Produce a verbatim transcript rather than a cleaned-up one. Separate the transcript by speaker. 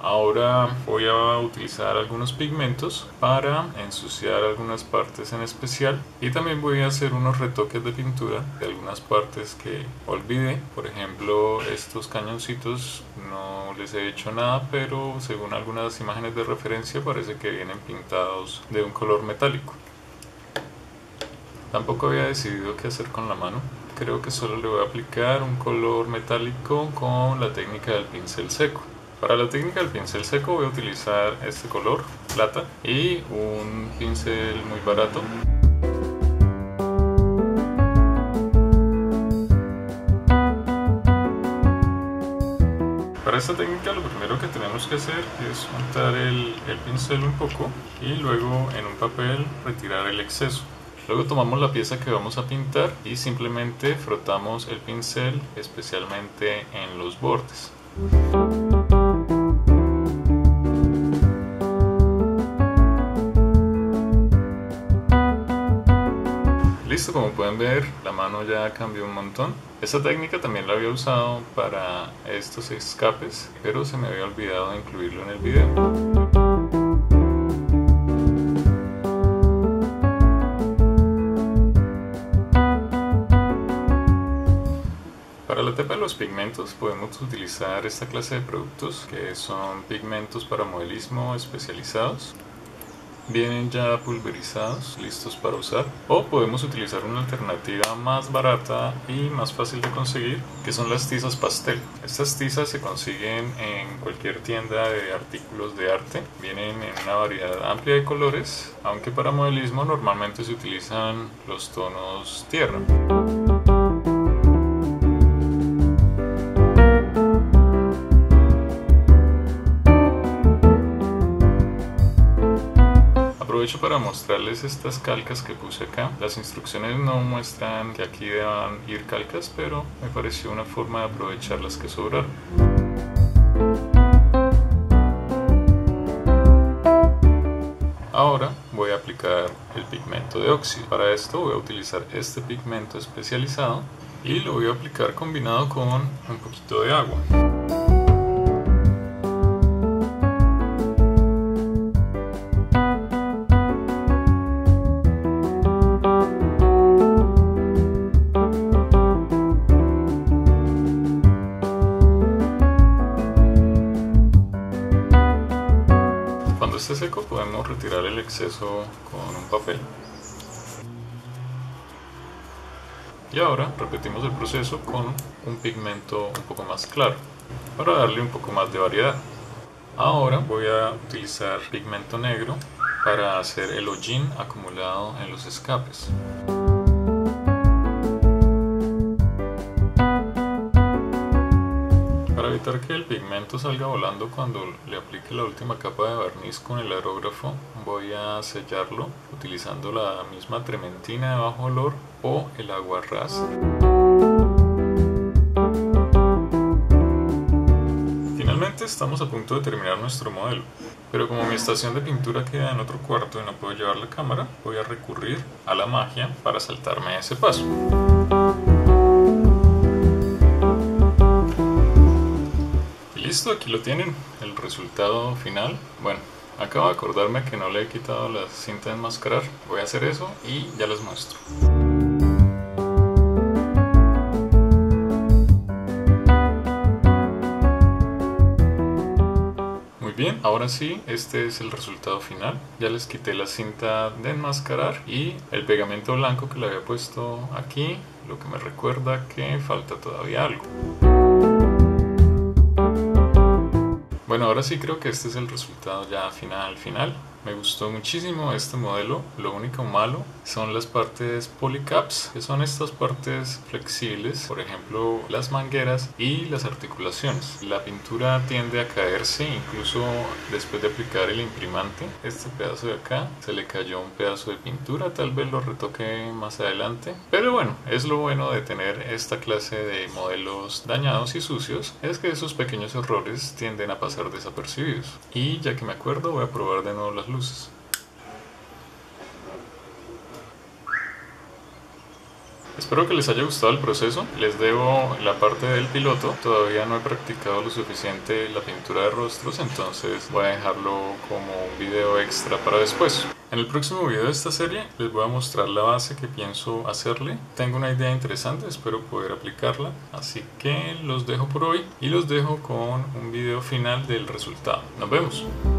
Speaker 1: Ahora voy a utilizar algunos pigmentos para ensuciar algunas partes en especial, y también voy a hacer unos retoques de pintura de algunas partes que olvidé. Por ejemplo, estos cañoncitos no les he hecho nada, pero según algunas imágenes de referencia parece que vienen pintados de un color metálico. Tampoco había decidido qué hacer con la mano. Creo que solo le voy a aplicar un color metálico con la técnica del pincel seco. Para la técnica del pincel seco voy a utilizar este color, plata, y un pincel muy barato. Para esta técnica lo primero que tenemos que hacer es untar el, el pincel un poco y luego en un papel retirar el exceso. Luego tomamos la pieza que vamos a pintar y simplemente frotamos el pincel, especialmente en los bordes. Listo, como pueden ver, la mano ya cambió un montón. Esta técnica también la había usado para estos escapes, pero se me había olvidado incluirlo en el video. Para la etapa de los pigmentos podemos utilizar esta clase de productos que son pigmentos para modelismo especializados. Vienen ya pulverizados, listos para usar, o podemos utilizar una alternativa más barata y más fácil de conseguir, que son las tizas pastel. Estas tizas se consiguen en cualquier tienda de artículos de arte, vienen en una variedad amplia de colores, aunque para modelismo normalmente se utilizan los tonos tierra. Aprovecho para mostrarles estas calcas que puse acá. Las instrucciones no muestran que aquí deban ir calcas, pero me pareció una forma de aprovechar las que sobraron. Ahora voy a aplicar el pigmento de óxido. Para esto voy a utilizar este pigmento especializado y lo voy a aplicar combinado con un poquito de agua. Cuando esté seco podemos retirar el exceso con un papel. Y ahora repetimos el proceso con un pigmento un poco más claro, para darle un poco más de variedad. Ahora voy a utilizar pigmento negro para hacer el hollín acumulado en los escapes. Para evitar que el pigmento salga volando cuando le aplique la última capa de barniz con el aerógrafo, voy a sellarlo utilizando la misma trementina de bajo olor o el agua ras. Finalmente estamos a punto de terminar nuestro modelo, pero como mi estación de pintura queda en otro cuarto y no puedo llevar la cámara, voy a recurrir a la magia para saltarme ese paso. Listo, aquí lo tienen, el resultado final. Bueno, acabo de acordarme que no le he quitado la cinta de enmascarar. Voy a hacer eso y ya les muestro. Muy bien, ahora sí, este es el resultado final. Ya les quité la cinta de enmascarar y el pegamento blanco que le había puesto aquí, lo que me recuerda que falta todavía algo. Bueno, ahora sí creo que este es el resultado ya final final. Me gustó muchísimo este modelo. Lo único malo son las partes polycaps, que son estas partes flexibles, por ejemplo las mangueras y las articulaciones. La pintura tiende a caerse incluso después de aplicar el imprimante. Este pedazo de acá se le cayó un pedazo de pintura, tal vez lo retoque más adelante. Pero bueno, es lo bueno de tener esta clase de modelos dañados y sucios, es que esos pequeños errores tienden a pasar desapercibidos. Y ya que me acuerdo, voy a probar de nuevo las luces. Espero que les haya gustado el proceso. Les debo la parte del piloto. Todavía no he practicado lo suficiente la pintura de rostros, entonces voy a dejarlo como un video extra para después. En el próximo video de esta serie les voy a mostrar la base que pienso hacerle. Tengo una idea interesante, espero poder aplicarla. Así que los dejo por hoy y los dejo con un video final del resultado. Nos vemos.